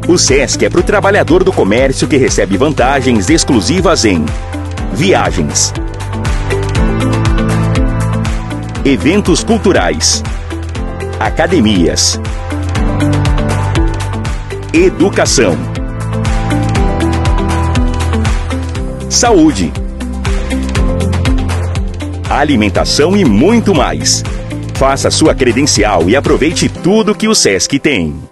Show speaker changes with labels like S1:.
S1: O Sesc é para o trabalhador do comércio que recebe vantagens exclusivas em viagens, eventos culturais, academias, educação, saúde, alimentação e muito mais. Faça sua credencial e aproveite tudo que o Sesc tem.